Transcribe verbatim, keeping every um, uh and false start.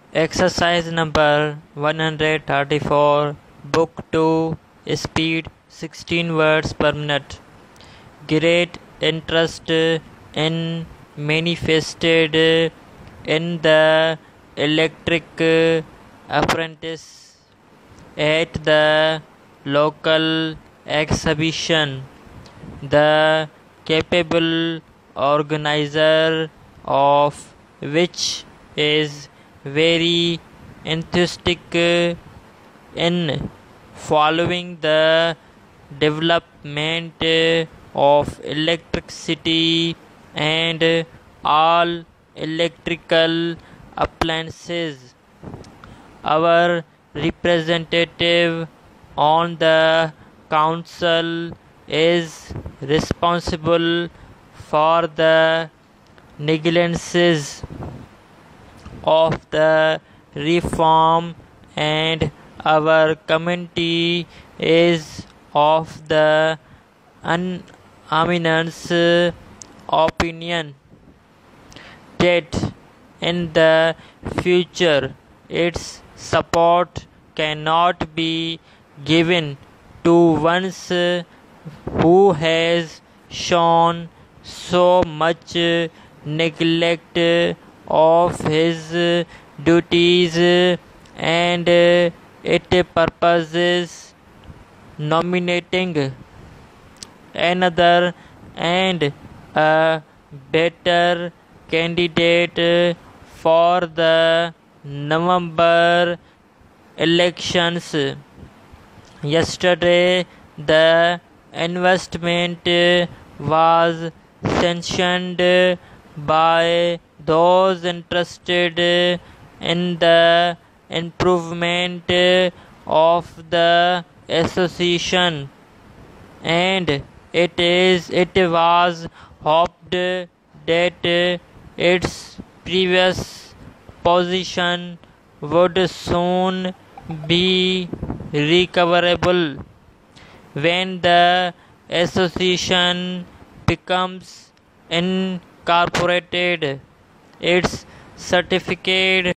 Exercise number one hundred thirty-four, Book two, Speed sixteen words per minute. Great interest in manifested in the electric apprentice at the local exhibition. The capable organizer of which is very enthusiastic in following the development of electricity and all electrical appliances. Our representative on the council is responsible for the negligences of the reform, and our committee is of the unanimous opinion that in the future its support cannot be given to one who has shown so much neglect of his duties, and it purposes nominating another and a better candidate for the November elections. Yesterday, the investment was sanctioned by those interested in the improvement of the association, and it is it was hoped that its previous position would soon be recoverable when the association becomes incorporated. Its certificate